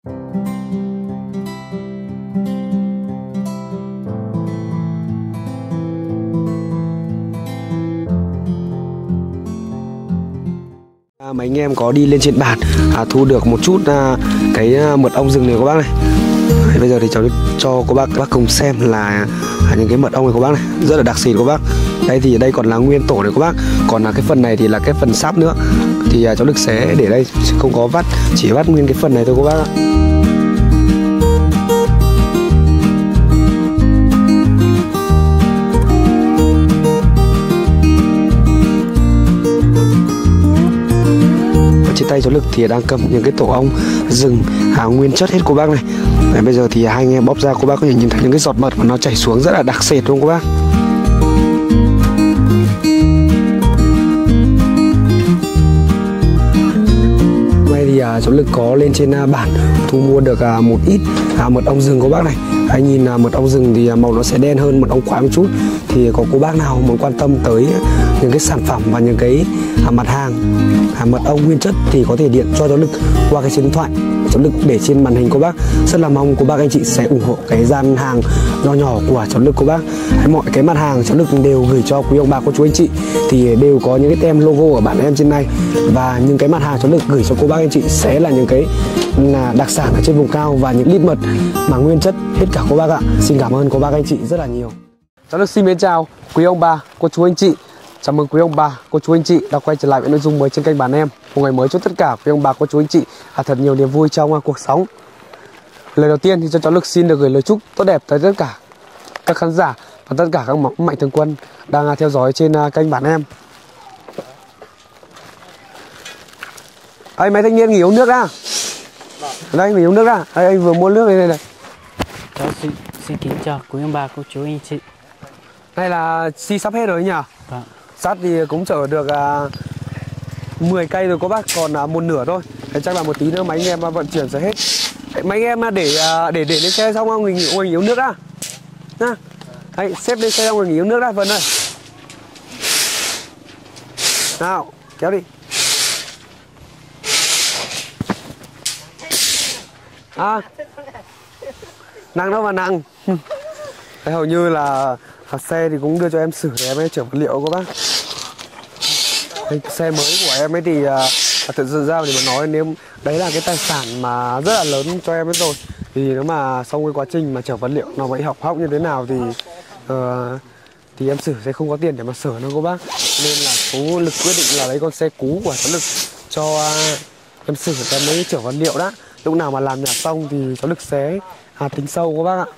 Mấy anh em có đi lên trên bản thu được một chút cái mật ong rừng này các bác này. Đấy, bây giờ thì cháu cho các bác cùng xem là những cái mật ong này các bác này, rất là đặc xịn các bác. Đây thì đây còn là nguyên tổ này các bác, còn là cái phần này thì là cái phần sáp nữa. Thì cháu Lực sẽ để đây, không có vắt, chỉ vắt nguyên cái phần này thôi các bác ạ. Trên tay cháu Lực thì đang cầm những cái tổ ong rừng nguyên chất hết cô bác này. Đấy, bây giờ thì hai anh em bóp ra, cô bác có thể nhìn thấy những cái giọt mật mà nó chảy xuống rất là đặc sệt luôn cô bác. Hôm nay thì cháu Lực có lên trên bản thu mua được một ít mật ong rừng cô bác này. Anh nhìn mật ong rừng thì màu nó sẽ đen hơn mật ong khoái một chút. Thì có cô bác nào muốn quan tâm tới những cái sản phẩm và những cái mặt hàng mật ong nguyên chất thì có thể điện cho cháu Lực qua cái số điện thoại cháu Lực để trên màn hình cô bác. Rất là mong cô bác anh chị sẽ ủng hộ cái gian hàng nho nhỏ của cháu Lực cô bác. Mọi cái mặt hàng cháu Lực đều gửi cho quý ông bà cô chú anh chị thì đều có những cái tem logo ở bản em trên này, và những cái mặt hàng cháu Lực gửi cho cô bác anh chị sẽ là những cái đặc sản ở trên vùng cao và những lít mật mà nguyên chất hết cả cô bác ạ. Xin cảm ơn cô bác anh chị rất là nhiều. Cháu Lực xin mến chào quý ông bà cô chú anh chị. Chào mừng quý ông bà cô chú anh chị đã quay trở lại với nội dung mới trên kênh Bản Em. Một ngày mới chúc tất cả quý ông bà cô chú anh chị thật nhiều niềm vui trong cuộc sống. Lời đầu tiên thì cho cháu Lực xin được gửi lời chúc tốt đẹp tới tất cả các khán giả và tất cả các mạnh thường quân đang theo dõi trên kênh Bản Em. Ê, mấy thanh niên nghỉ uống nước ra. Đây nghỉ uống nước ra. Đây, anh vừa mua nước đây này. Cháu xin kính chào quý ông bà cô chú anh chị. Đây là xi sắp hết rồi nhỉ? Vâng. Sắt thì cũng chở được 10 cây rồi cô bác, còn một nửa thôi. Thế chắc là một tí nữa mấy anh em vận chuyển sẽ hết. Mấy anh em để lên xe xong không? Mình nghỉ uống nước đã. Nha. Đấy, xếp lên xe xong rồi nghỉ uống nước đã Vân ơi. Nào, kéo đi. Nặng đâu mà nặng. Đấy, hầu như là xe thì cũng đưa cho em xử để em ấy chở vật liệu các bác. Cái xe mới của em ấy thì thực sự ra thì mà nói nếu đấy là cái tài sản mà rất là lớn cho em ấy rồi, thì nếu mà sau cái quá trình mà chở vật liệu nó bị hỏng như thế nào thì em xử sẽ không có tiền để mà sửa nữa cô bác, nên là chú Lực quyết định là lấy con xe cũ của cháu Lực cho em xử cho em ấy chở vật liệu đã. Lúc nào mà làm nhà xong thì cháu Lực sẽ tính sâu các bác ạ.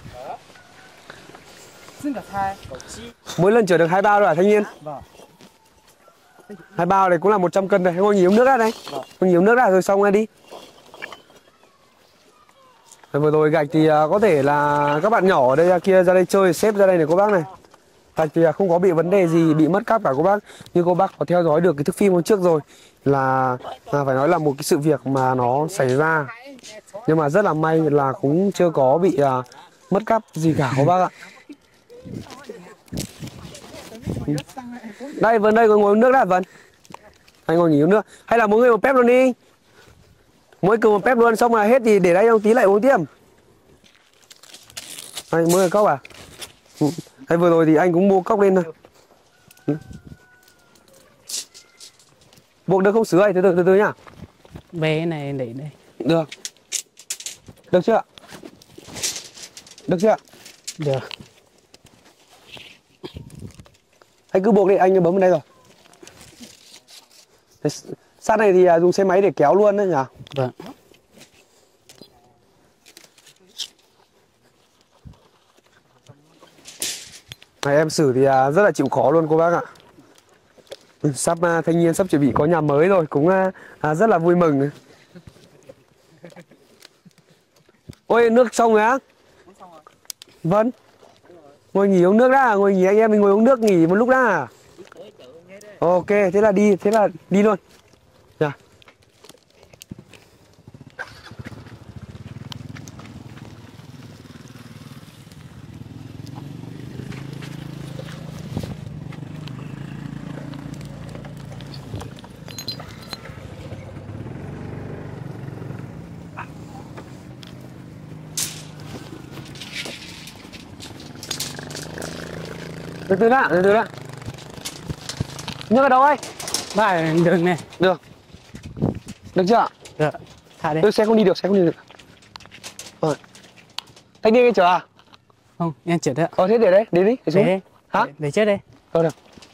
Mỗi lần chở được 2 bao rồi hả thanh niên? Vâng. 2 bao này cũng là 100 cân này. Ngồi nghỉ uống nước ra đây. Ngồi nghỉ uống nước ra rồi xong rồi đi. Rồi vừa rồi gạch thì có thể là các bạn nhỏ ở đây kia ra đây chơi, xếp ra đây này cô bác này. Gạch thì không có bị vấn đề gì, bị mất cắp cả cô bác. Nhưng cô bác có theo dõi được cái thước phim hôm trước rồi là phải nói là một cái sự việc mà nó xảy ra. Nhưng mà rất là may là cũng chưa có bị mất cắp gì cả cô bác ạ. Đây Vân đây, ngồi uống nước đã Vân. Anh ngồi nghỉ uống nước. Hay là mỗi người một pép luôn đi. Mỗi người một pép luôn, xong là hết thì để đây ông tí lại uống tiếp. Đây, mỗi người cốc à? Đây vừa rồi thì anh cũng mua cốc lên thôi. Buộc được không sứ ơi, từ từ nhá. Bé này để đây. Được. Được chưa? Được chưa? Được. Anh cứ buộc đi, anh bấm vào đây rồi. Sắt này thì dùng xe máy để kéo luôn đấy nhỉ? Vâng. Này em xử thì rất là chịu khó luôn cô bác ạ. Sắp thanh niên sắp chuẩn bị có nhà mới rồi, cũng rất là vui mừng. Ôi nước xong rồi á? Vâng. Ngồi nghỉ uống nước đã, ngồi nghỉ anh em mình ngồi uống nước nghỉ một lúc đã. Ok, thế là đi luôn. Dạ. Từ từ đã, từ từ đã. Nhưng ở đâu ấy? Ba đường này. Được. Được chưa ạ? Được. Thả đi. Xe không đi được, xe không đi được. Rồi. Thanh niên chở à? Không, em chở đấy. Thế để đấy, để xuống. Để, hả? Để chết đây. Được.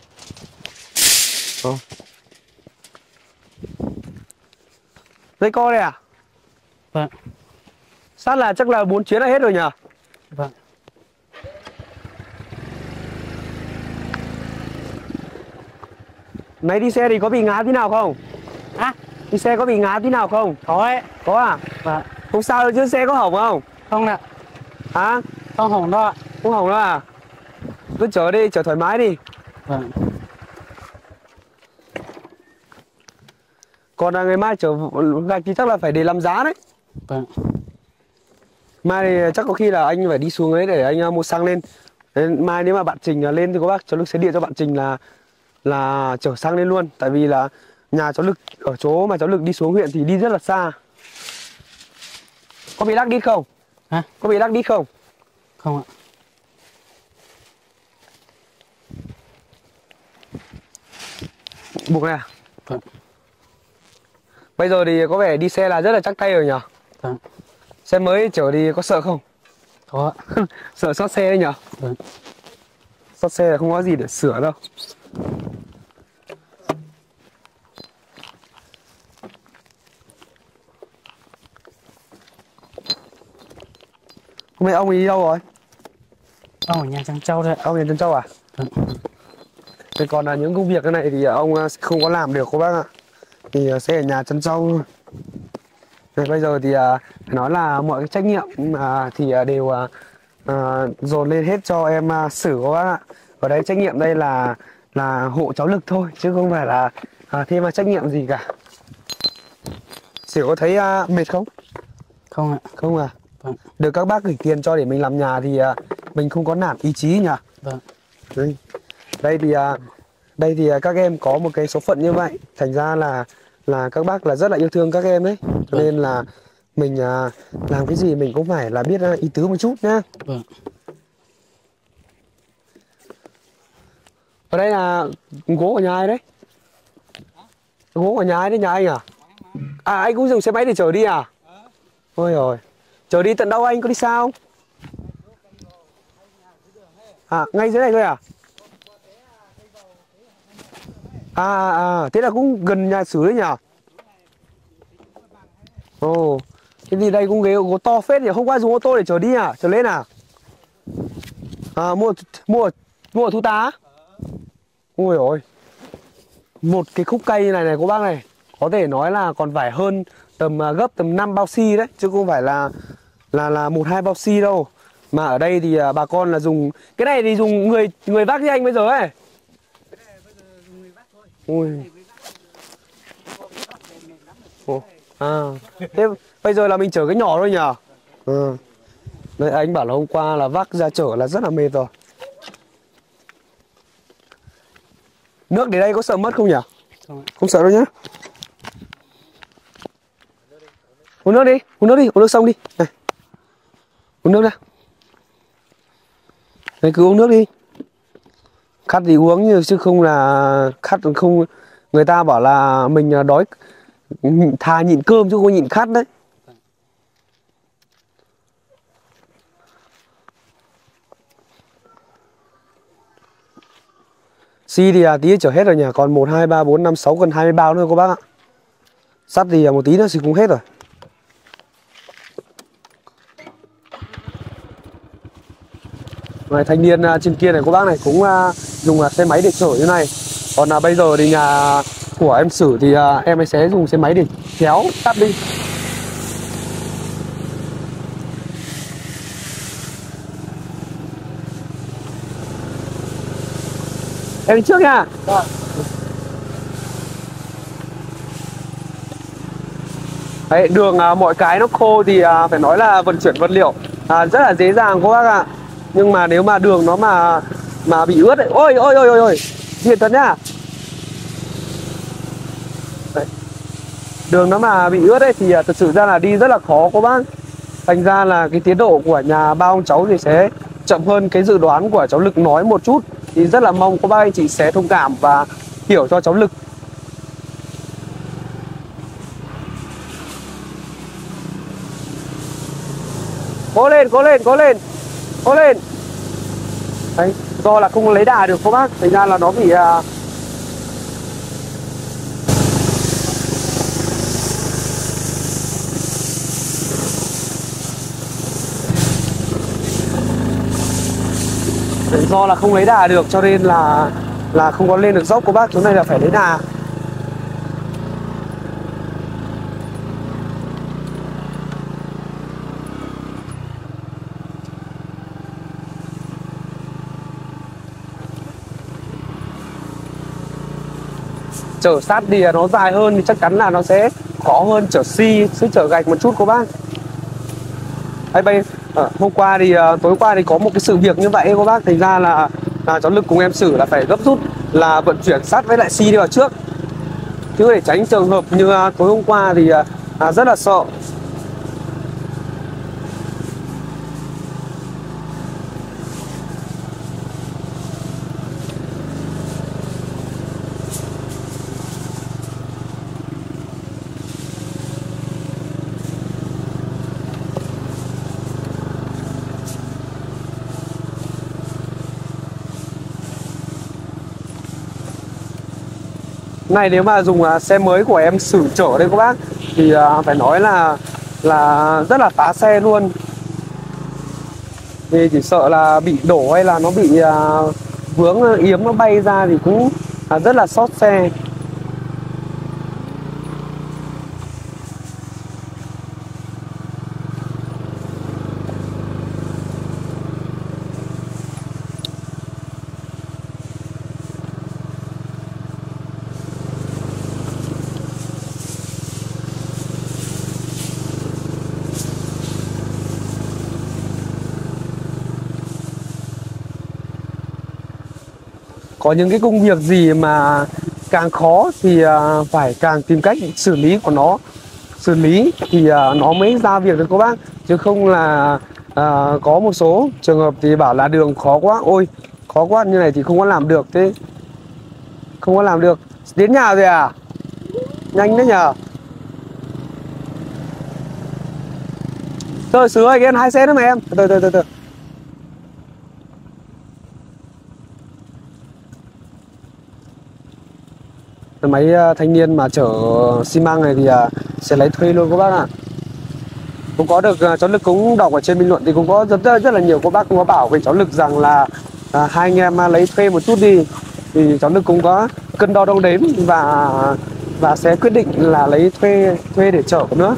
Dây co đây à? Vâng. Sát là chắc là 4 chuyến là hết rồi nhỉ? Vâng. Nãy đi xe thì có bị ngã tí nào không? Đi xe có bị ngã tí nào không? Có ấy. Có à? Vâng. Không sao đâu chứ, xe có hỏng không? Không ạ. Hả? Không hỏng đâu ạ. Không hỏng đâu à? Cứ chở đi, chở thoải mái đi. Vâng. Còn ngày mai chở gạch thì chắc là phải để làm giá đấy. Vâng. Mai thì chắc có khi là anh phải đi xuống ấy để anh mua xăng lên. Mai nếu mà bạn Trình lên thì có bác cháu Lực sẽ điện cho bạn Trình là chở xăng lên luôn. Tại vì là nhà cháu Lực ở chỗ mà cháu Lực đi xuống huyện thì đi rất là xa. Có bị lắc đi không? Hả? Có bị lắc đi không? Không ạ. Buộc này à? Vâng. Bây giờ thì có vẻ đi xe là rất là chắc tay rồi nhỉ? Vâng. Xe mới chở thì có sợ không? Có ạ. Sợ sót xe đấy nhỉ? Vâng. Sót xe là không có gì để sửa đâu. Hôm nay ông ấy đi đâu rồi? Ông ở nhà Trăng Châu đấy. Ông nhà Trân Châu à? Vâng. Thế còn là những công việc cái này thì ông sẽ không có làm được các bác ạ. Thì sẽ ở nhà Trân Châu. Thế bây giờ thì phải nói là mọi cái trách nhiệm thì đều dồn lên hết cho em Sử các bác ạ. Ở đây trách nhiệm đây là hộ cháu Lực thôi chứ không phải là thêm trách nhiệm gì cả. Sử có thấy mệt không? Không ạ. Không à? Vâng. Được các bác gửi tiền cho để mình làm nhà thì mình không có nản ý chí nhỉ? Vâng. Đây thì các em có một cái số phận như vậy, thành ra là các bác là rất là yêu thương các em đấy, cho nên là mình làm cái gì mình cũng phải là biết ý tứ một chút nhá. Vâng. Ở đây là gỗ của nhà ai đấy? Gỗ của nhà ai đấy, nhà anh à? À anh cũng dùng xe máy để chở đi à? Ôi rồi, chở đi tận đâu anh, có đi sao không? À ngay dưới này thôi à? Thế là cũng gần nhà Sử đấy nhỉ? Ồ, thế thì đây cũng ghế gỗ to phết nhỉ, không qua dùng ô tô để chở đi à? Chở lên à? Mua ở Thu Tá. Ôi ôi, một cái khúc cây này cô bác này, có thể nói là còn phải hơn gấp tầm 5 bao xi đấy, chứ không phải là 1-2 bao xi đâu. Mà ở đây thì bà con là dùng cái này thì dùng người vác như anh bây giờ ấy. Ui. Thế bây giờ là mình chở cái nhỏ thôi nhỉ? Đấy, anh bảo là hôm qua là vác ra chở là rất là mệt rồi. Nước đến đây có sợ mất không nhỉ? Không sợ đâu nhá. Uống nước đi, uống nước xong đi. Này. Uống nước ra. Đấy, cứ uống nước đi. Khát thì uống chứ không là khát không, người ta bảo là mình đói thà nhịn cơm chứ không nhịn khát đấy. Xi thì tí chở hết rồi nhỉ, còn 1, 2, 3, 4, 5, 6 gần 20 bao nữa cô bác ạ. Sắt thì một tí nữa thì cũng hết rồi. Này, thanh niên trên kia này cô bác này cũng dùng xe máy để chở như này. Còn bây giờ thì nhà của em Sử thì em ấy sẽ dùng xe máy để kéo tắt đi. Em đi trước nha. Đấy, đường mọi cái nó khô thì phải nói là vận chuyển vật liệu rất là dễ dàng cô bác ạ. Nhưng mà nếu mà đường nó mà bị ướt ấy, ôi hiện thật nhá. Đấy. Đường nó mà bị ướt ấy thì thật sự ra là đi rất là khó cô bác. Thành ra là cái tiến độ của nhà ba ông cháu thì sẽ chậm hơn cái dự đoán của cháu Lực nói một chút. thì rất là mong các bác anh chị sẽ thông cảm và hiểu cho cháu Lực. Cố lên, cố lên, cố lên, cố lên. Đấy, do là không lấy đà được các bác, thành ra là nó bị do là không lấy đà được cho nên là không có lên được dốc các bác, chỗ này là phải lấy đà. Chở sát thì nó dài hơn thì chắc chắn là nó sẽ khó hơn chở xi, sẽ chở gạch một chút các bác. Hôm qua thì tối qua thì có một cái sự việc như vậy các bác, thành ra là cháu Lực cùng em Sử là phải gấp rút là vận chuyển sắt với lại xi đi vào trước, chứ để tránh trường hợp như tối hôm qua thì rất là sợ. Này nếu mà dùng xe mới của em Sử chở đây các bác thì phải nói là rất là phá xe luôn. Thì chỉ sợ là bị đổ hay là nó bị vướng yếm nó bay ra thì cũng rất là xót xe. Có những cái công việc gì mà càng khó thì phải càng tìm cách xử lý của nó. Xử lý thì nó mới ra việc được các bác. Chứ không là có một số trường hợp thì bảo là đường khó quá. Ôi khó quá như này thì không có làm được. Thế không có làm được. Đến nhà rồi à? Nhanh đấy nhờ. Thôi Sứ ơi, cái 2 xe nữa mà em. Từ. Máy thanh niên mà chở xi măng này thì sẽ lấy thuê luôn các bác ạ. Cũng có được cháu Lực cũng đọc ở trên bình luận thì cũng có rất là nhiều các bác cũng có bảo với cháu Lực rằng là hai anh em lấy thuê một chút đi, thì cháu Lực cũng có cân đo đong đếm và sẽ quyết định là lấy thuê để chở nữa.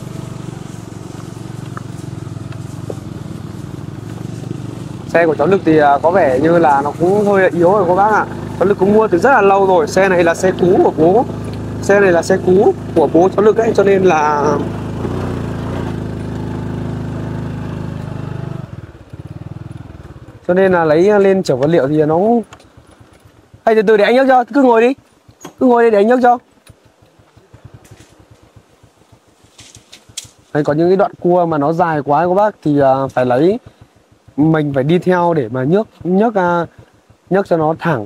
Xe của cháu Lực thì có vẻ như là nó cũng hơi yếu rồi các bác ạ. Cháu Lực cũng mua từ rất là lâu rồi. Xe này là xe cũ của bố. Xe này là xe cũ của bố cháu Lực ấy, cho nên là lấy lên chở vật liệu thì nó hay từ từ để anh nhấc cho, cứ ngồi đi. Cứ ngồi đi để anh nhấc cho. Đấy, có những cái đoạn cua mà nó dài quá các bác thì phải lấy, mình phải đi theo để mà nhấc cho nó thẳng.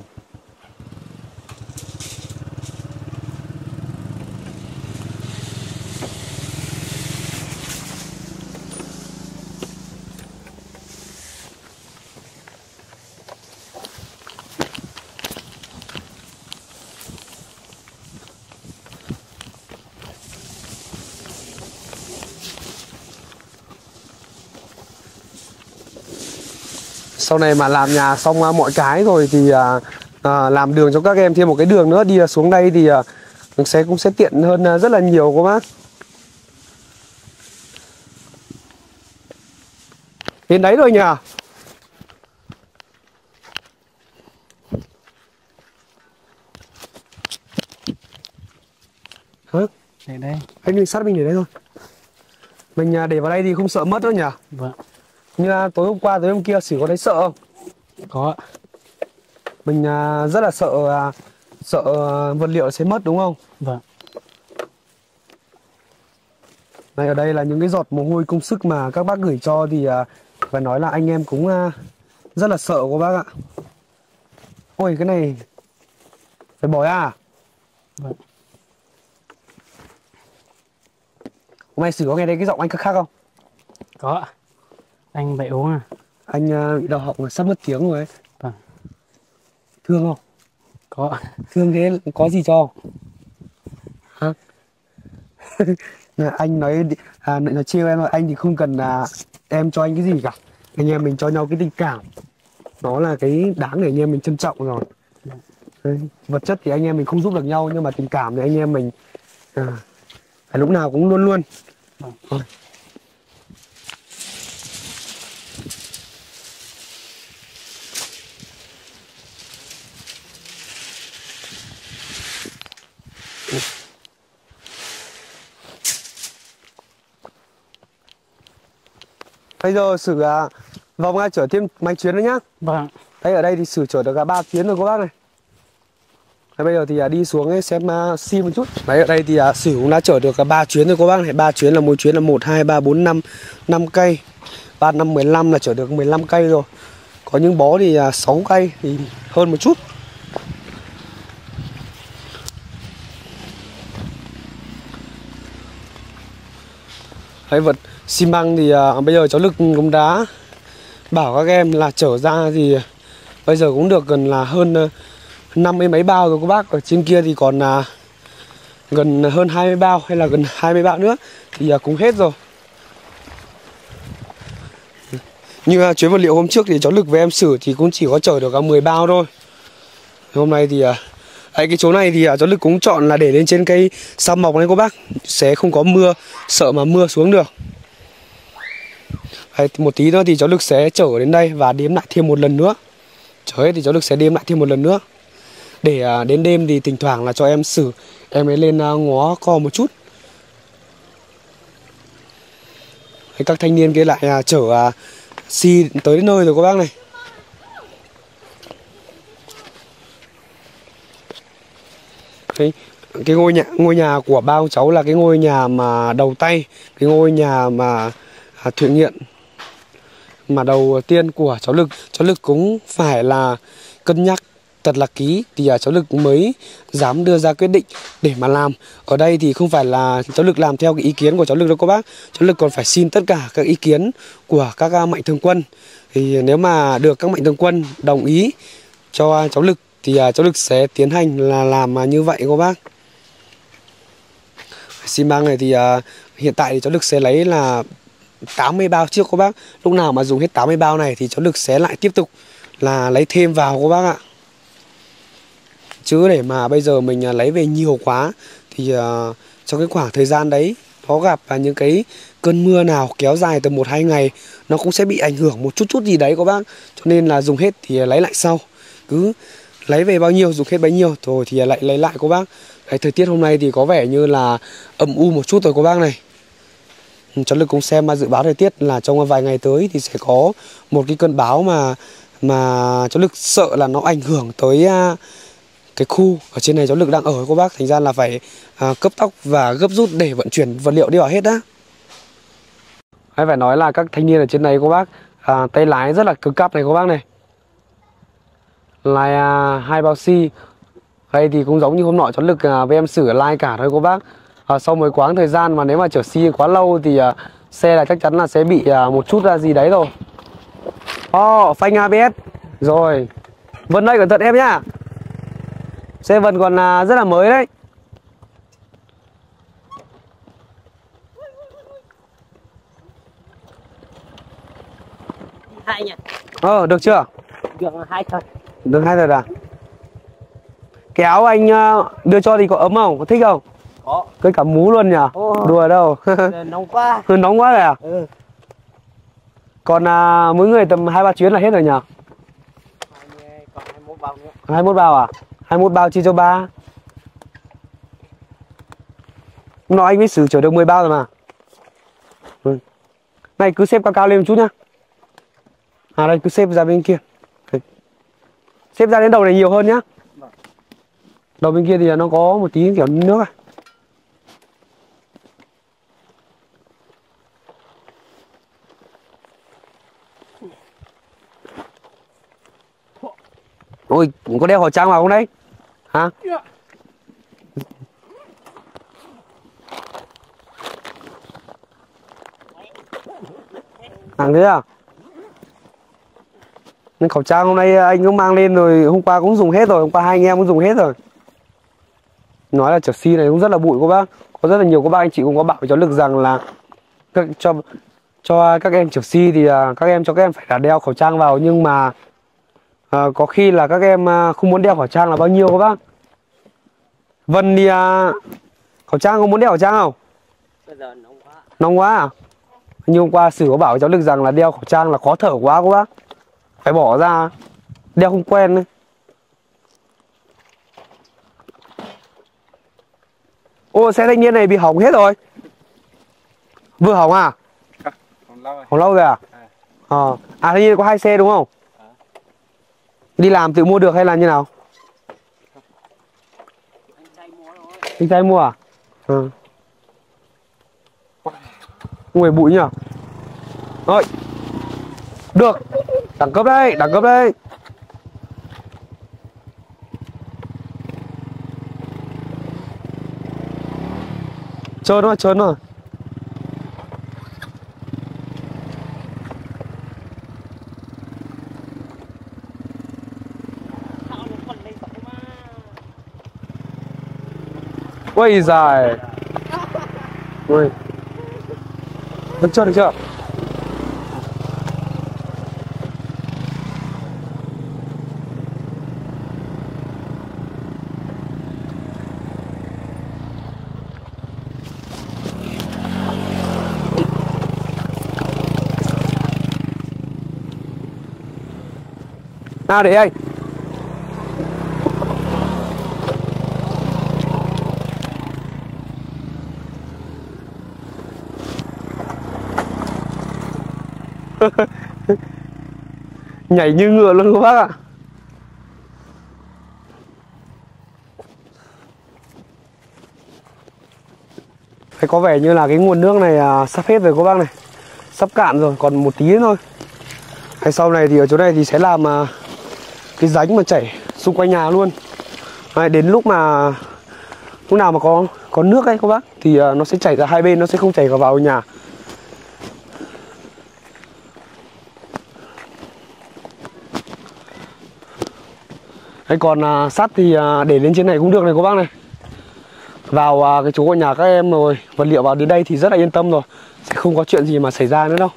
Sau này mà làm nhà xong mọi cái rồi thì làm đường cho các em thêm một cái đường nữa đi xuống đây thì cũng sẽ tiện hơn rất là nhiều các bác. Đến đấy rồi nhỉ? Hả? Để đây. Anh mình sát mình để đây thôi. Mình để vào đây thì không sợ mất đâu nhỉ? Vâng. Như tối hôm qua, tối hôm kia Sử có thấy sợ không? Có. Mình rất là sợ vật liệu sẽ mất đúng không? Vâng. Này, ở đây là những cái giọt mồ hôi công sức mà các bác gửi cho thì phải nói là anh em cũng rất là sợ các bác ạ. Ôi cái này phải bỏi à? Vâng. Hôm nay Sử có nghe thấy cái giọng anh khác khác không? Có ạ. Anh phải uống à? Anh bị đau họng sắp mất tiếng rồi ấy. Vâng. Thương không? Có ạ. Thương thế có gì cho? Hả? Anh nói trêu em, anh thì không cần em cho anh cái gì cả. Anh em mình cho nhau cái tình cảm, nó là cái đáng để anh em mình trân trọng rồi. Đấy, vật chất thì anh em mình không giúp được nhau, nhưng mà tình cảm thì anh em mình phải lúc nào cũng luôn luôn. Thôi. Bây giờ Sử vòng ra chở thêm mấy chuyến nữa nhá. Vâng. Đây ở đây thì Sử chở được 3 chuyến rồi cô bác này. Đấy, bây giờ thì đi xuống ấy, xem xi một chút. Đấy ở đây thì Sử cũng đã chở được 3 chuyến rồi cô bác này. 3 chuyến là mỗi chuyến là 1, 2, 3, 4, 5 cây. 3, 5, 15 là chở được 15 cây rồi. Có những bó thì 6 cây thì hơn một chút. Đấy vật xi măng thì bây giờ cháu Lực cũng đã bảo các em là chở ra thì bây giờ cũng được gần là hơn 50 mấy bao rồi cô bác. Ở trên kia thì còn gần hơn 20 bao hay là gần 20 bao nữa thì cũng hết rồi. Như chuyến vật liệu hôm trước thì cháu Lực với em Sử thì cũng chỉ có chở được 10 bao thôi. Hôm nay thì cái chỗ này thì cháu Lực cũng chọn là để lên trên cây sao mọc này cô bác, sẽ không có mưa, sợ mà mưa xuống được. Đấy, một tí nữa thì cháu Lực sẽ chở đến đây và đếm lại thêm một lần nữa. Chở hết thì cháu Lực sẽ đếm lại thêm một lần nữa. Để đến đêm thì thỉnh thoảng là cho em Sử em ấy lên ngó co một chút. Đấy, các thanh niên kia lại chở xi tới đến nơi rồi các bác này. Đấy, cái ngôi nhà của ba ông cháu là cái ngôi nhà mà đầu tay, cái ngôi nhà mà thuyền nghiện mà đầu tiên của cháu Lực. Cháu Lực cũng phải là cân nhắc thật là kỹ thì cháu Lực mới dám đưa ra quyết định để mà làm. Ở đây thì không phải là cháu Lực làm theo cái ý kiến của cháu Lực đâu các bác. Cháu Lực còn phải xin tất cả các ý kiến của các mạnh thường quân. Thì nếu mà được các mạnh thường quân đồng ý cho cháu Lực thì cháu Lực sẽ tiến hành là làm như vậy các bác. Xi măng này thì hiện tại thì cháu Lực sẽ lấy là 80 bao trước các bác. Lúc nào mà dùng hết 80 bao này thì cháu Lực sẽ lại tiếp tục là lấy thêm vào các bác ạ. Chứ để mà bây giờ mình lấy về nhiều quá thì trong cái khoảng thời gian đấy có gặp những cái cơn mưa nào kéo dài từ 1-2 ngày nó cũng sẽ bị ảnh hưởng một chút gì đấy các bác. Cho nên là dùng hết thì lấy lại sau. Cứ lấy về bao nhiêu dùng hết bấy nhiêu rồi thì lại lấy lại các bác. Đấy, thời tiết hôm nay thì có vẻ như là âm u một chút rồi các bác này. Cháu Lực cũng xem dự báo thời tiết là trong vài ngày tới thì sẽ có một cái cơn bão mà cháu Lực sợ là nó ảnh hưởng tới cái khu ở trên này cháu Lực đang ở các bác. Thành ra là phải cấp tốc và gấp rút để vận chuyển vật liệu đi vào hết đã. Hay phải nói là các thanh niên ở trên này các bác tay lái rất là cứng cáp này các bác này. Lai 2 bao xi. Đây thì cũng giống như hôm nọ cháu Lực với em Sử lai cả thôi các bác. Sau một quãng thời gian mà nếu mà chở xi quá lâu thì xe là chắc chắn là sẽ bị một chút gì đấy rồi. Phanh ABS. Rồi. Vân đây cẩn thận em nhá. Xe Vân còn rất là mới đấy. Hai nhỉ? Được chưa? Được 2 thôi. Được 2 rồi à? Cái áo anh đưa cho thì có ấm không? Có thích không? Có. Cái cả mú luôn nhỉ? Đùa đâu. Nóng quá. Nóng quá rồi à? Ừ. Còn mỗi người tầm 2-3 chuyến là hết rồi nhỉ? Còn 21 bao nữa. 21 bao à? 21 bao chia cho 3. Hôm nọ anh với Sử chở được 10 bao rồi mà. Này cứ xếp cao cao lên một chút nhá. Đây cứ xếp ra bên kia. Xếp ra đến đầu này nhiều hơn nhá. Đầu bên kia thì nó có một tí kiểu nước à. Ôi, có đeo khẩu trang vào không đấy? Hả? Hàng thế à? Nhưng khẩu trang hôm nay anh cũng mang lên rồi, hôm qua cũng dùng hết rồi, hôm qua hai anh em cũng dùng hết rồi. Nói là Chelsea này cũng rất là bụi cô bác. Có rất là nhiều các bác anh chị cũng có bảo với cháu Lực rằng là cho các em Chelsea thì các em cho các em phải là đeo khẩu trang vào, nhưng mà có khi là các em không muốn đeo khẩu trang là bao nhiêu các bác. Vân thì khẩu trang có muốn đeo khẩu trang không? Bây giờ nóng quá. Nóng quá à? Nhưng hôm qua Sử có bảo với cháu Lực rằng là đeo khẩu trang là khó thở quá các bác. Phải bỏ ra, đeo không quen đấy. Ô, xe thanh niên này bị hỏng hết rồi. Vừa hỏng à? Hỏng lâu rồi à? Thanh niên có 2 xe đúng không? Đi làm tự mua được hay là như nào? Anh trai mua à? Người bụi nhỉ? Rồi. Được. Đẳng cấp đây, đẳng cấp đây. Trơn rồi, trơn rồi. Ôi giời. Ui. Được chưa, được chưa? Nào để anh. Nhảy như ngựa luôn các bác ạ. Thấy có vẻ như là cái nguồn nước này sắp hết rồi các bác này. Sắp cạn rồi, còn một tí nữa thôi. Hay sau này thì ở chỗ này thì sẽ làm cái rãnh mà chảy xung quanh nhà luôn. Đến lúc nào mà có nước ấy các bác thì nó sẽ chảy ra hai bên, nó sẽ không chảy vào nhà. Hay còn sắt thì để lên trên này cũng được này các bác này. Vào cái chỗ của nhà các em rồi, vật liệu vào đến đây thì rất là yên tâm rồi. Sẽ không có chuyện gì mà xảy ra nữa đâu.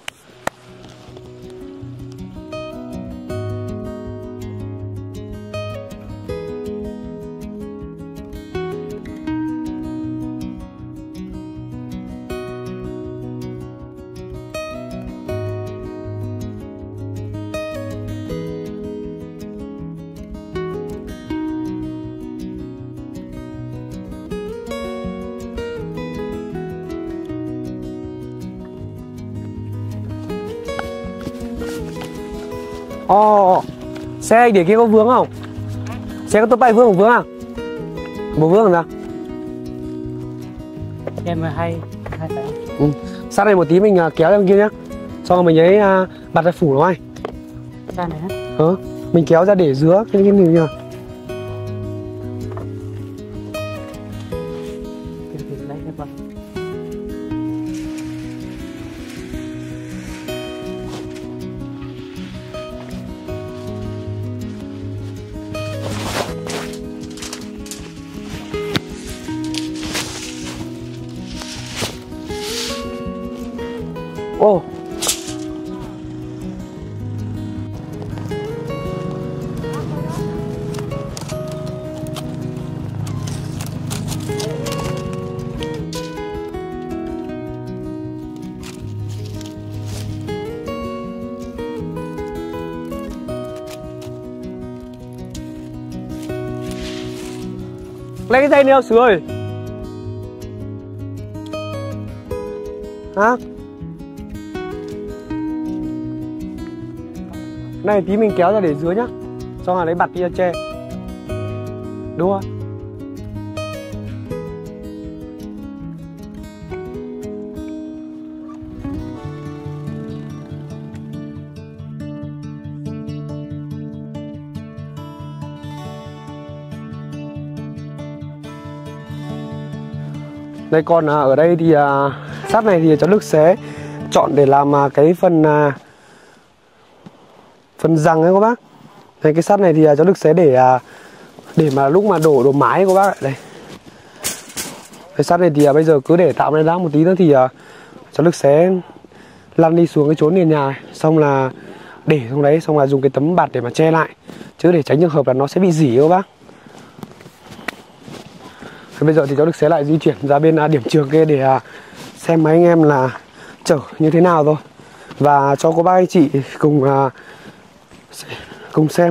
Xe anh để kia có vướng không? Xe có tốc bay vướng không vướng à? Một vướng làm sao? Em hay phải. Sát đây một tí mình kéo ra bên kia nhá. Xong rồi mình ấy bật ra phủ nó anh. Ra này hết. Mình kéo ra để giữa cái này nhá. Lấy cái bật. Ô. Lấy cái dây neo Sứ ơi. Hả? Này tí mình kéo ra để dưới nhá. Xong rồi lấy bạt kia che. Đúng không? Đây còn ở đây thì sắt này thì cháu Đức sẽ chọn để làm cái phần răng ấy các bác. Đây, cái sắt này thì cháu Đức sẽ để mà lúc mà đổ mái các bác ạ. Đây. Cái sắt này thì bây giờ cứ để tạm này đã, một tí nữa thì cháu Đức sẽ lăn đi xuống cái chốn nền nhà này, xong là để trong đấy, xong là dùng cái tấm bạt để mà che lại, chứ để tránh trường hợp là nó sẽ bị rỉ các bác. Bây giờ thì cháu Đức sẽ lại di chuyển ra bên điểm trường kia để xem mấy anh em là chở như thế nào thôi, và cho cô bác anh chị cùng xem.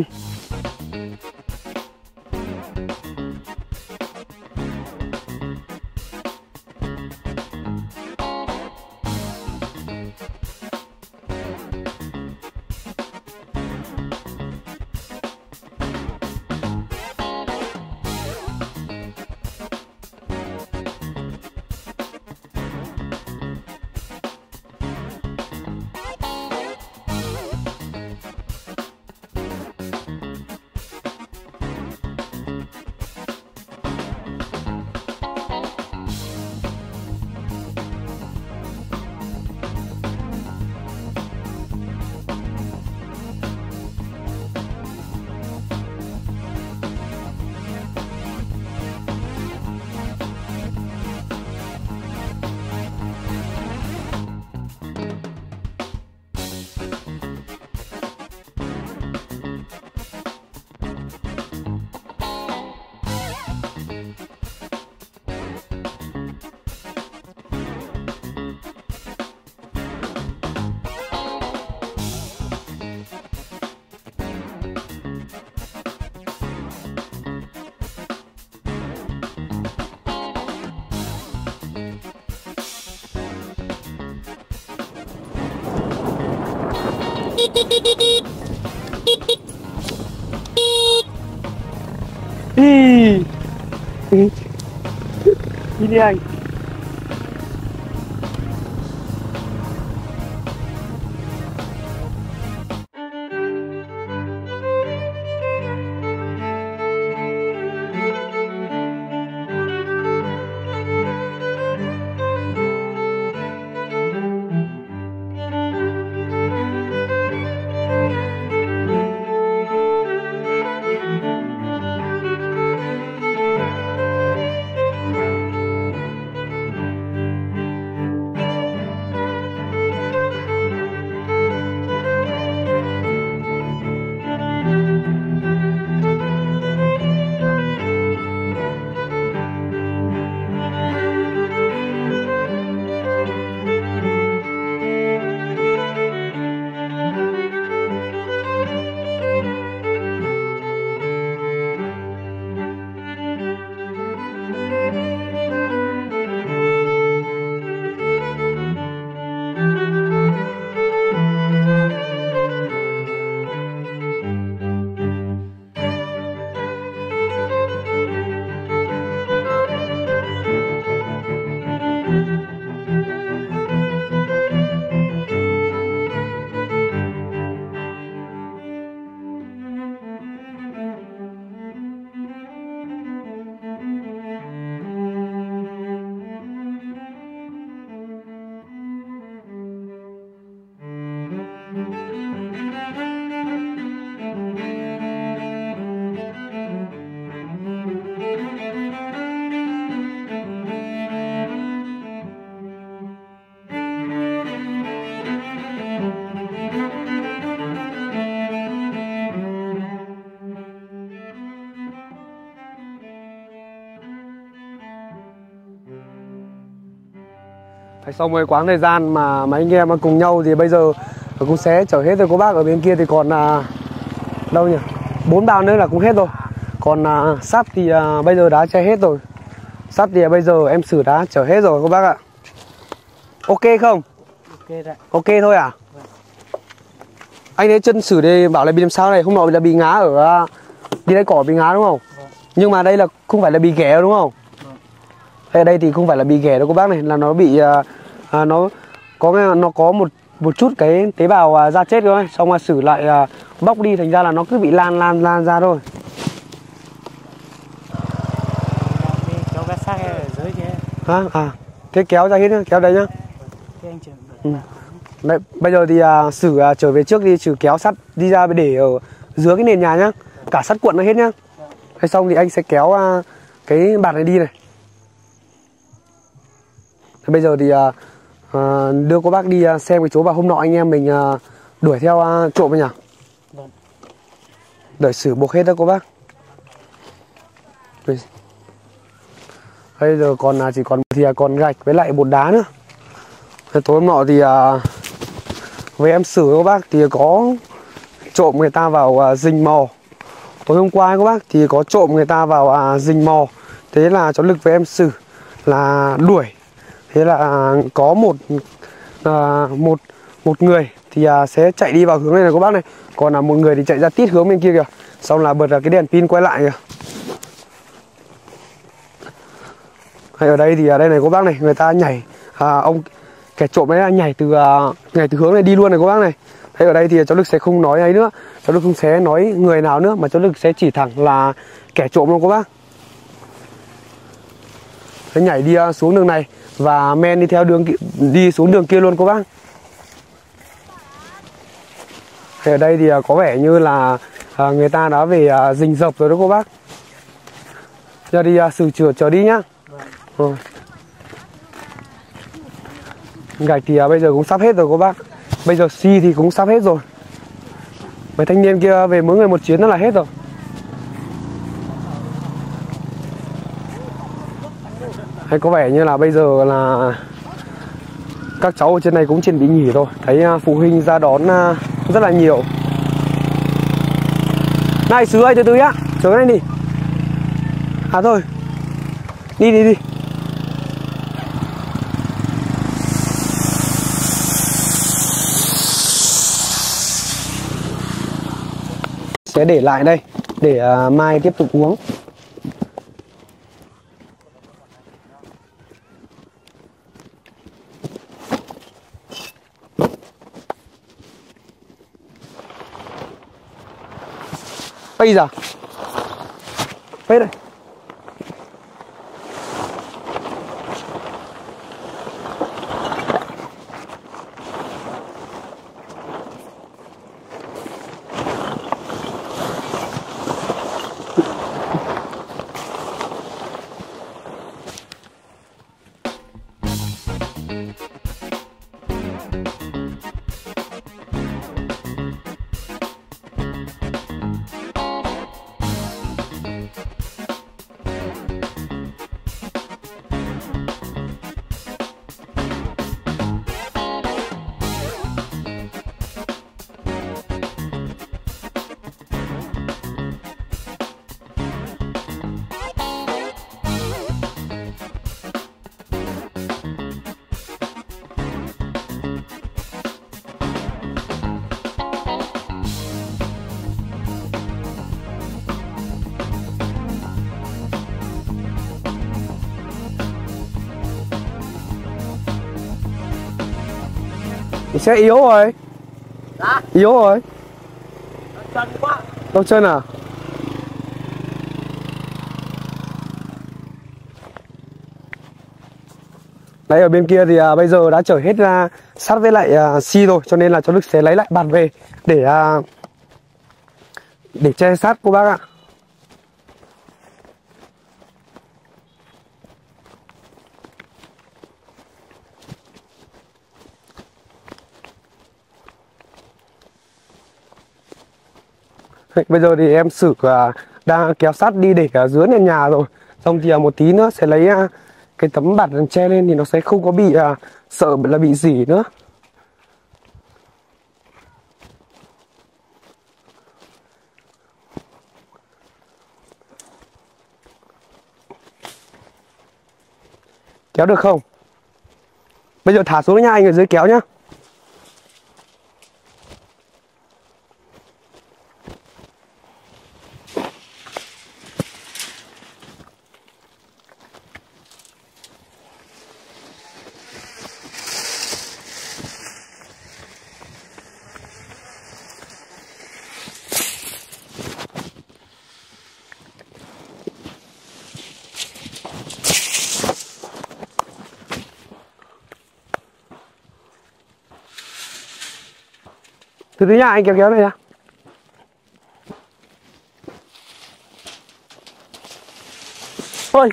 Đi đi anh. Sau một quãng thời gian mà mấy anh em cùng nhau thì bây giờ cũng sẽ chở hết rồi cô bác. Ở bên kia thì còn đâu nhỉ, 4 bao nữa là cũng hết rồi. Còn sắt thì bây giờ đã che hết rồi. Sắt thì bây giờ em Sử đã chở hết rồi cô bác ạ. Ok không? Ok đấy. Ok thôi à? Vâng. Anh thấy chân Sử đây bảo là bị làm sao này, hôm nọ là bị ngá ở đi lấy cỏ bị ngá đúng không? Vâng. Nhưng mà đây là không phải là bị ghẻ đúng không? Vâng. Ở đây thì không phải là bị ghẻ đâu cô bác này, là nó bị nó có một chút cái tế bào da chết thôi, xong mà Sử lại bóc đi, thành ra là nó cứ bị lan ra thôi. Cháu vét xác ở dưới kia. Thế kéo ra hết nhá, kéo đây nhá. Cái anh trưởng Đấy, bây giờ thì Sử trở về trước đi, Sử kéo sắt đi ra để ở dưới cái nền nhà nhá. Cả sắt cuộn nó hết nhá. Thế xong thì anh sẽ kéo cái bạt này đi này. Thế bây giờ thì đưa cô bác đi xem cái chỗ mà hôm nọ anh em mình đuổi theo trộm ấy nhỉ? Vâng. Đợi Sử buộc hết đó cô bác. Bây giờ còn chỉ còn thì còn gạch với lại bột đá nữa. Thế tối hôm nọ thì với em Sử các bác thì có trộm người ta vào rình mò. Tối hôm qua các bác thì có trộm người ta vào rình mò. Thế là cháu Lực với em Sử là đuổi. Thế là có một người thì sẽ chạy đi vào hướng này các bác này. Còn là một người thì chạy ra tít hướng bên kia kìa. Xong là bật cái đèn pin quay lại kìa. Hay ở đây thì ở đây này các bác này, người ta nhảy ông kẻ trộm ấy nhảy từ hướng này đi luôn này các bác này. Thế ở đây thì cháu Lực sẽ không nói ấy nữa, cháu Lực không sẽ nói người nào nữa mà cháu Lực sẽ chỉ thẳng là kẻ trộm luôn các bác. Thế nhảy đi xuống đường này và men đi theo đường đi xuống đường kia luôn các bác. Thế ở đây thì có vẻ như là người ta đã về rình rập rồi đó các bác. Giờ đi Sử trở đi nhá. Rồi. Gạch thì bây giờ cũng sắp hết rồi các bác. Bây giờ xi thì cũng sắp hết rồi. Mấy thanh niên kia về mỗi người một chuyến là hết rồi. Hay có vẻ như là bây giờ là các cháu ở trên này cũng chuẩn bị nghỉ rồi. Thấy phụ huynh ra đón rất là nhiều. Này Sử ơi, từ từ nhá, chờ cái này đi. Thôi đi. Sẽ để lại đây để mai tiếp tục uống. Bây giờ đây sẽ yếu rồi. Dạ? Yếu rồi. Chân quá. Đau chân à? Đấy, ở bên kia thì bây giờ đã chở hết ra sắt với lại xi rồi, cho nên là cháu Đức sẽ lấy lại bạt về để che sắt cô bác ạ. Bây giờ thì em Sử đang kéo sắt đi để ở dưới nền nhà rồi. Xong thì một tí nữa sẽ lấy cái tấm bạt che lên thì nó sẽ không có bị sợ là bị rỉ nữa. Kéo được không? Bây giờ thả xuống nha, anh ở dưới kéo nhá. Từ từ nhá, anh kéo này ra. Ôi.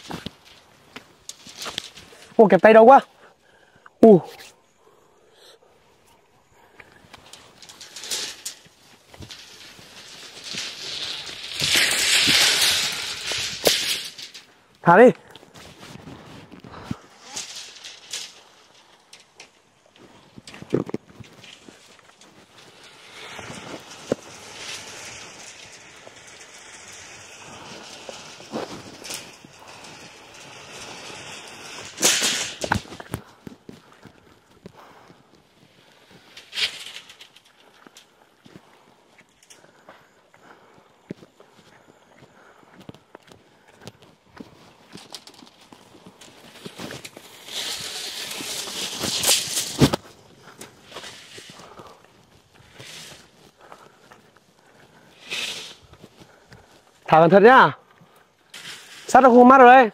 Ồ, kẹp tay đâu quá. Thả đi. Thả cẩn thận nhá. Sắt nó không mắt rồi đấy.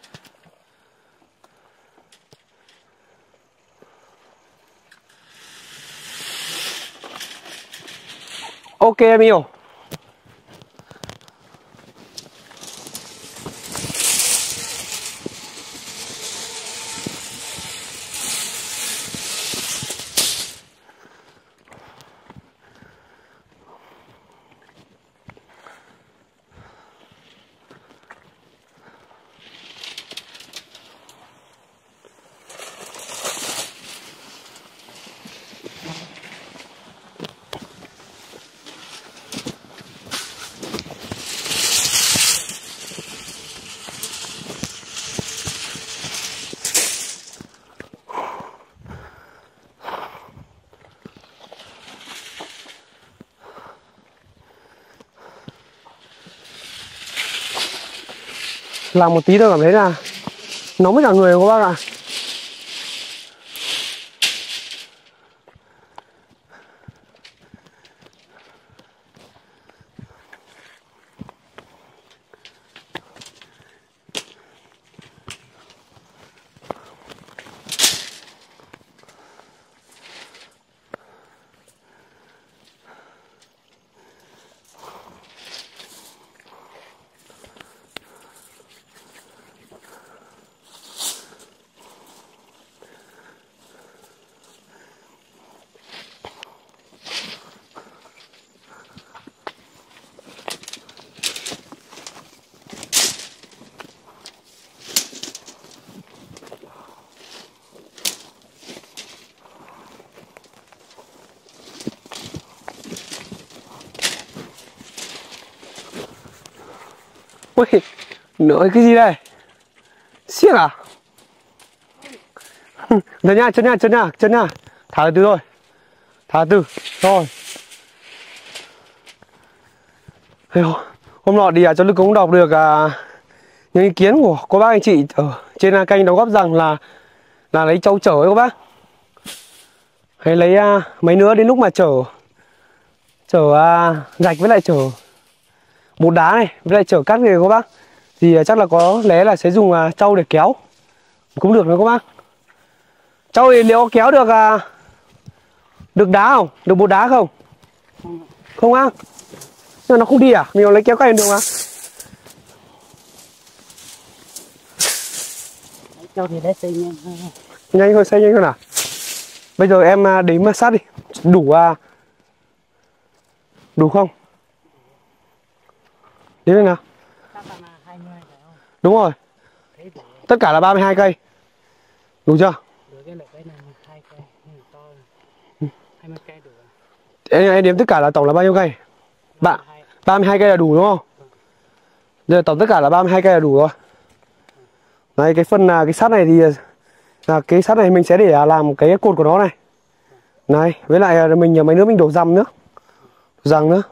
Ok em yêu. Làm một tí tôi cảm thấy là nóng hết cả người các bác ạ. Ui, nổi cái gì đây? Xiếc à? Đây nha, chân nha. Thả từ thôi. Thả từ. Rồi. Hôm nọ thì cho Lực cũng đọc được những ý kiến của cô bác anh chị ở trên kênh đóng góp rằng là lấy trâu chở ấy các bác. Hay lấy mấy nữa đến lúc mà chở gạch với lại chở bột đá này với lại chở cát này các bác, thì chắc là có lẽ là sẽ dùng trâu để kéo cũng được nữa các bác. Trâu thì liệu kéo được được đá không, được bột đá không? Không á? Nhưng mà nó không đi à? Mình lấy kéo cây được mà. Trâu thì để xây nhanh hơn. Nhanh thôi, xây nhanh hơn à? Bây giờ em đếm sát đi. Đủ không? Đếm lên nào. Đúng rồi. Tất cả là 32 cây. Đủ chưa? Em đếm tất cả là tổng là bao nhiêu cây? 32 cây là đủ đúng không? Giờ tổng tất cả là 32 cây là đủ rồi. Đấy, cái phần cái sắt này thì cái sắt này mình sẽ để làm cái cột của nó này. Này, với lại mình mấy nữa mình đổ răm nữa. Răng nữa.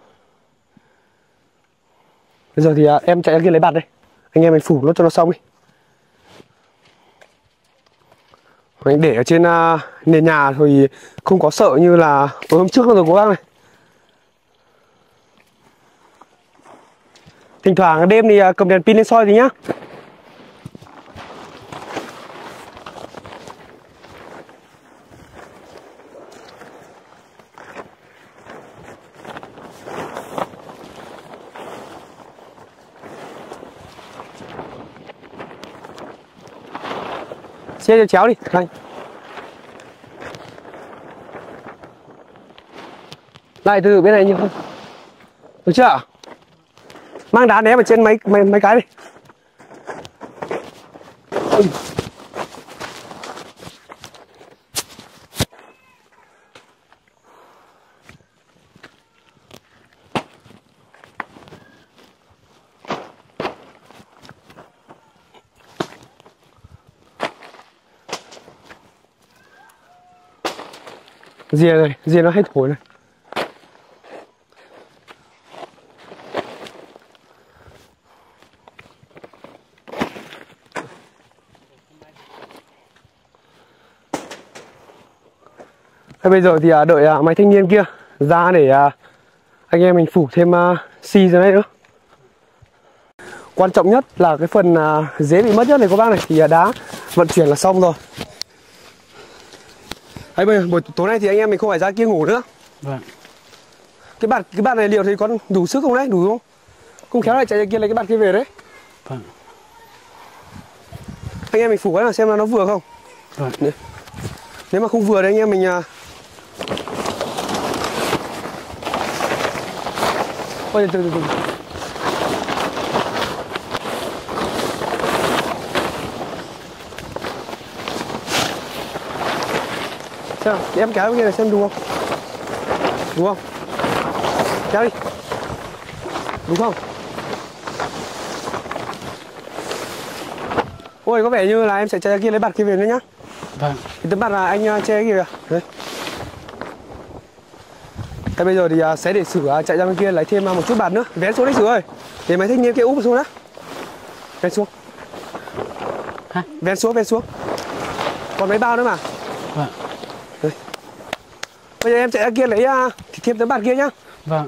Bây giờ thì em chạy ra kia lấy bạt đây. Anh em mình phủ nó cho nó xong đi. Anh để ở trên nền nhà thì không có sợ như là tối hôm trước rồi các bác này. Thỉnh thoảng đêm thì cầm đèn pin lên soi thì nhá. Xe chéo đi. Đây. Lại từ bên này nhiều hơn. Được chưa? Mang đá ném ở trên mấy cái đi. Rìa này, rìa nó hay thổi này. Thế bây giờ thì đợi mấy thanh niên kia ra để anh em mình phủ thêm xi ra đây nữa. Quan trọng nhất là cái phần dế bị mất nhất này các bác này thì đá vận chuyển là xong rồi. Đấy, bây giờ buổi tối nay thì anh em mình không phải ra kia ngủ nữa. Vâng. Cái bạn này liệu thì có đủ sức không đấy, đủ không? Không khéo lại chạy ra kia lấy cái bạn kia về đấy. Vâng. Anh em mình phủ cái là xem là nó vừa không. Vâng. Nếu mà không vừa thì anh em mình ôi từ. Sao? Để em kéo bên kia này xem đúng không? Đúng không? Kéo đi. Đúng không? Ôi có vẻ như là em sẽ chạy ra kia lấy bạt kia về nữa nhá. Vâng. Cái tấm bạt là anh che kìa. Đấy. Thế bây giờ thì sẽ để Sử chạy ra bên kia lấy thêm một chút bạt nữa. Vén xuống đấy Sử ơi. Để mấy thanh niên kia úp xuống đã. Vén xuống. Hả? Vén xuống. Còn mấy bao nữa mà. Vâng. Đây. Bây giờ em chạy ra kia lấy thêm tấm bạt kia nhá. Vâng.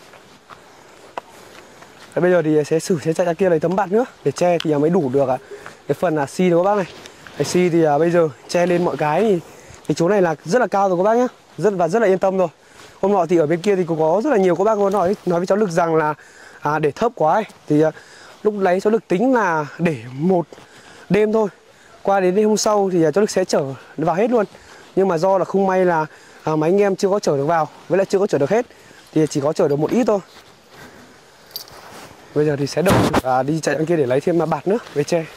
Thế bây giờ thì Sử sẽ chạy ra kia lấy tấm bạt nữa để che thì mới đủ được cái phần xi đó các bác này. Cái xi thì bây giờ che lên mọi cái thì cái chỗ này là rất là cao rồi các bác nhá. Rất là yên tâm rồi. Hôm nọ thì ở bên kia thì cũng có rất là nhiều các bác có nói với cháu Lực rằng là để thấp quá ấy. Thì lúc lấy cháu Lực tính là để một đêm thôi. Qua đến đêm hôm sau thì cháu Lực sẽ chở vào hết luôn. Nhưng mà do là không may là mấy anh em chưa có chở được vào, với lại chưa có chở được hết thì chỉ có chở được một ít thôi. Bây giờ thì sẽ đợi đi chạy bên kia để lấy thêm bạt nữa về che.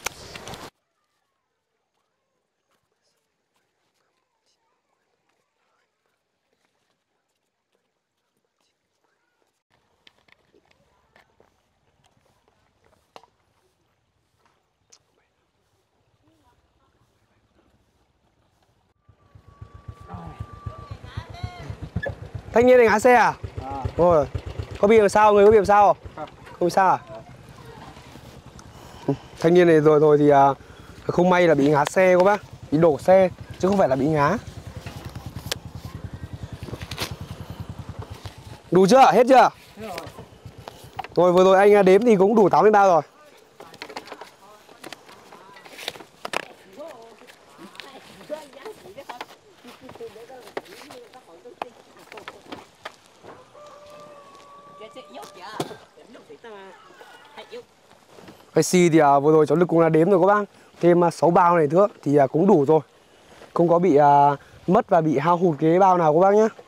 Thanh niên này ngã xe à? Rồi. Có bị làm sao? Người có bị làm sao? Không bị sao à? Thanh niên này rồi thì không may là bị ngã xe các bác. Bị đổ xe chứ không phải là bị ngã. Đủ chưa? Hết chưa? Rồi vừa rồi anh đếm thì cũng đủ 80 bao rồi. Cái xi thì vừa rồi cháu Lực cũng đã đếm rồi các bác. Thêm 6 bao này nữa thì cũng đủ rồi. Không có bị mất và bị hao hụt cái bao nào các bác nhé.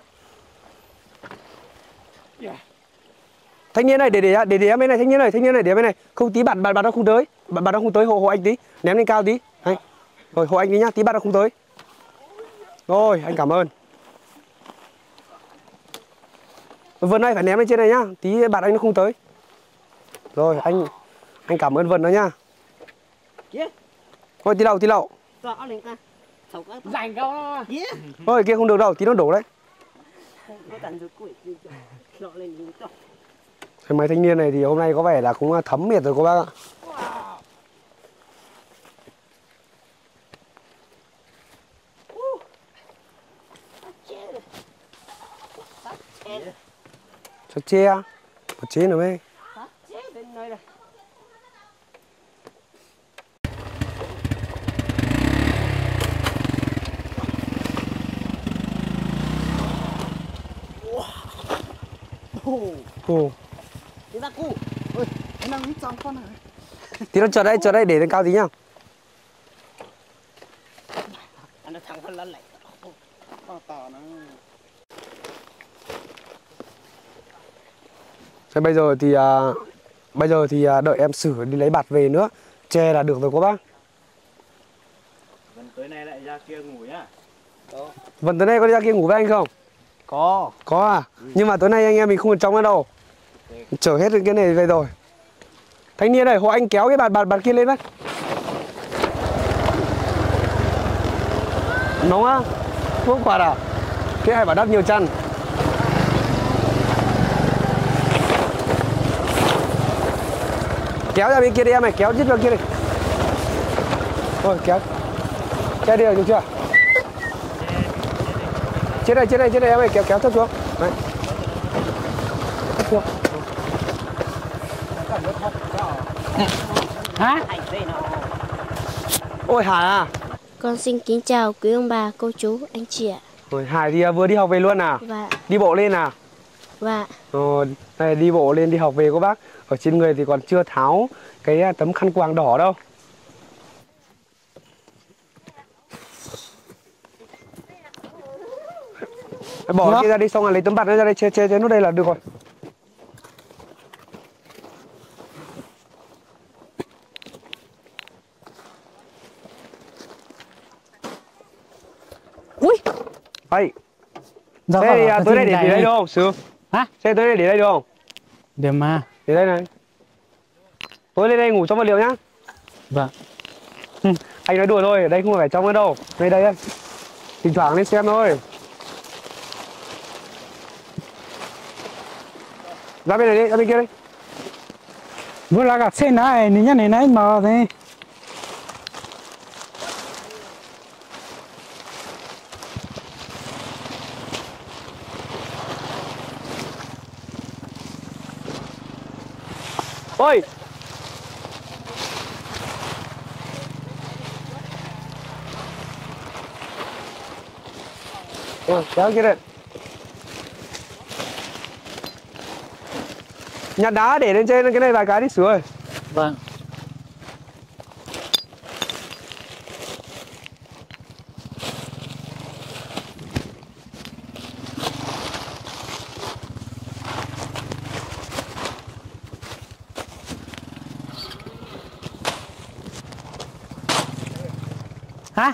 Thanh niên này để em bên này, thanh niên này để bên này. Không tí bạt nó không tới. Bạt nó không tới, hộ anh tí. Ném lên cao tí. Đây. Rồi hộ anh tí nhá, tí bạt nó không tới. Rồi, anh cảm ơn. Vân này phải ném lên trên này nhá, tí bạt anh nó không tới. Rồi, anh cảm ơn Vân đó nhá. Thôi tí lậu. Rảnh câu đó. Thôi kia không được đâu, tí nó đổ đấy. Cái mấy thanh niên này thì hôm nay có vẻ là cũng thấm miệt rồi các bác ạ. Cho che à? Có chế nữa mấy. Tí nó chờ đây để lên cao tí nhá. Thế bây giờ thì đợi em Sử đi lấy bạt về nữa, che là được rồi cô bác. Vân tối nay lại ra kia ngủ nhá. Vân tối nay có đi ra kia ngủ với anh không? Có à? Nhưng mà tối nay anh em mình không ở trong nữa đâu. Chở hết cái này về rồi. Thanh niên này, hộ anh kéo cái bạt kia lên với. Nóng á? Không quạt à? Thế hay bảo đắp nhiều chăn. Kéo ra bên kia đi em này, kéo dứt vào kia đi. Thôi kéo. Che đi rồi được chưa? Trên này em ơi, kéo thấp xuống. Đấy. Thấp xuống. Hả? Ôi Hải à. Con xin kính chào quý ông bà, cô chú, anh chị ạ. Ôi Hải thì vừa đi học về luôn à? Và Đi bộ lên à? và Này đi bộ lên đi học về cô bác. Ở trên người thì còn chưa tháo cái tấm khăn quàng đỏ đâu. Bỏ kia ra đi, xong rồi lấy tấm bạt ra đây che nút đây là được rồi. Ui. Đây. Dạ, Thế thì tối nay để đây được không? Sử. Hả? Thế tối nay để đây được không? Để mà. Để đây này. Tối lên đây ngủ trong vật liệu nhá. Vâng. Anh nói đùa thôi, ở đây không phải trong nữa đâu. Đây đây. Thỉnh thoảng lên xem thôi. Ra bên này đi, ra bên kia đi. Vừa là gặp xe này, nhá này mà thế. Ôi. Kéo kia đây. Nhặt đá để lên trên cái này vài cái đi Sử ơi. Vâng. Hả?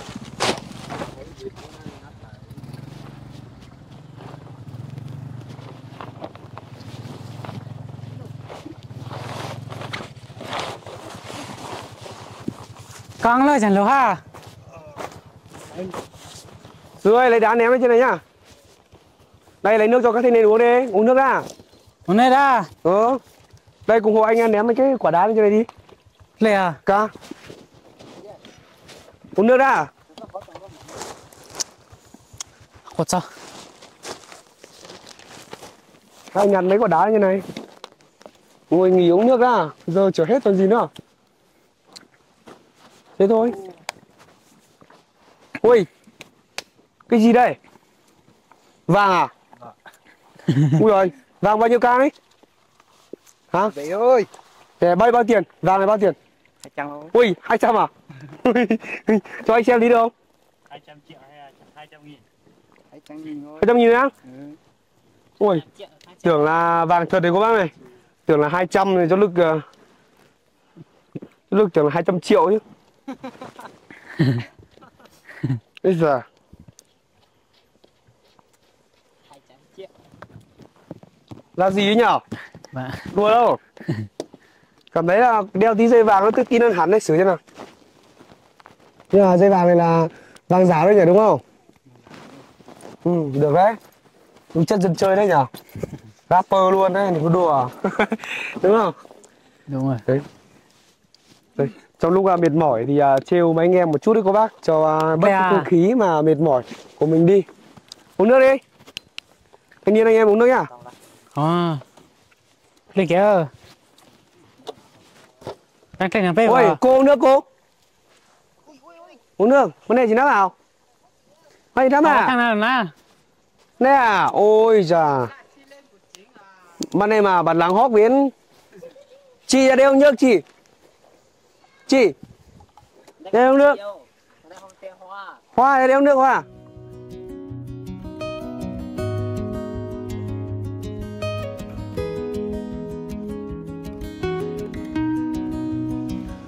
Con lời chẳng lỗ ha. Sử ơi lấy đá ném lên trên này nhá. Đây lấy nước cho các thanh niên uống đi, uống nước ra. Hôm nay ra. Đây cùng hộ anh em ném mấy cái quả đá lên trên này đi. Lệ à? Ca. Uống nước ra. Cột sao? Các anh nhặt mấy quả đá như này. Ngồi nghỉ uống nước ra. Giờ chở hết còn gì nữa. Thế thôi. Ui. Cái gì đây? Vàng à? Ui rồi, vàng bao nhiêu ca đấy? Hả? Bé ơi. Để bao tiền? Vàng này bao tiền? 200 không? Ui, 200 à? Cho anh xem đi được không? 200 triệu hay là 200.000? 200.000 thôi. 200.000 á? Ui, tưởng là vàng thật đấy cô bác này. Tưởng là 200 này cho lực tưởng là 200 triệu chứ. Bây giờ 200 triệu. là gì ấy nhở? Vâng. Đùa đâu? Cảm thấy là đeo tí dây vàng nó tự tin hơn hẳn đấy, Sử thế nào? Nhưng mà dây vàng này là vàng giả đấy nhỉ, đúng không? Được đấy. Đúng chân dân chơi đấy nhở? Rapper luôn đấy, đừng có đùa. Đúng không? Đúng rồi. Đấy. Đây. Trong lúc mệt mỏi thì trêu mấy anh em một chút đấy cô bác, cho bớt cái không khí mà mệt mỏi của mình đi. Uống nước đi. Thanh niên anh em uống nước nhá. Lên kìa. Đang cạnh phê. Ôi, cô uống nước cô. Uống nước, vấn đề gì nữa nào? Hay lắm à? Thằng nào nè. Nè à, ôi già. Ban này mà bạn làng hóp biến. Chị ra đây uống nước chị. Chị. Đây uống nước. Hoa ra đây uống nước Hoa.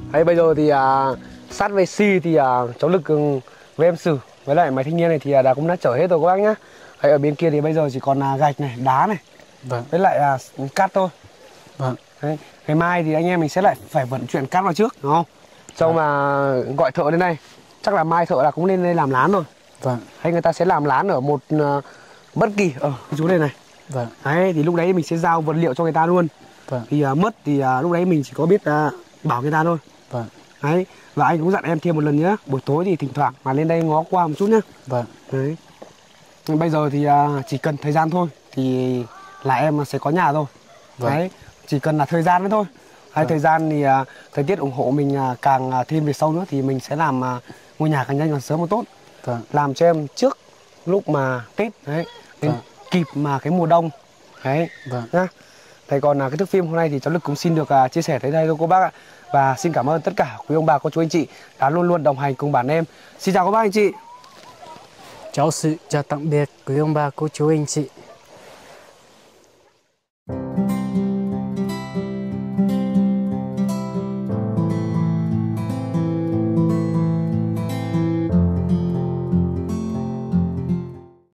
Đấy, bây giờ thì sát với xi thì cháu Lực với em Sử với lại mấy thanh niên này thì cũng đã chở hết rồi các bác nhá. Đấy, ở bên kia thì bây giờ chỉ còn gạch này, đá này, Vâng. với lại cát thôi. Vâng. Đấy, ngày mai thì anh em mình sẽ lại phải vận chuyển cát vào trước đúng không? Xong mà gọi thợ đến đây, chắc là mai thợ là cũng lên đây làm lán rồi. Vâng. Hay người ta sẽ làm lán ở một bất kỳ ở cái chỗ này này. Vâng. Đấy, thì lúc đấy mình sẽ giao vật liệu cho người ta luôn. Vâng. Thì mất thì lúc đấy mình chỉ có biết bảo người ta thôi. Vâng. Đấy, và anh cũng dặn em thêm một lần nữa, buổi tối thì thỉnh thoảng mà lên đây ngó qua một chút nhá. Vâng. Đấy. Bây giờ thì chỉ cần thời gian thôi thì là em sẽ có nhà rồi. Vâng. Đấy, chỉ cần là thời gian nữa thôi. Hay thời gian thì thời tiết ủng hộ mình càng thêm về sau nữa thì mình sẽ làm ngôi nhà càng nhanh càng sớm càng tốt. Vâng. Làm cho em trước lúc mà Tết đấy, nên kịp mà cái mùa đông. Đấy. Vâng. Nhá. Thế còn cái thước phim hôm nay thì cháu Lực cũng xin được chia sẻ tới đây thôi cô bác ạ. Và xin cảm ơn tất cả quý ông bà, cô chú anh chị đã luôn luôn đồng hành cùng bản em. Xin chào các bác anh chị. Cháu Sự chào tạm biệt quý ông bà, cô chú anh chị.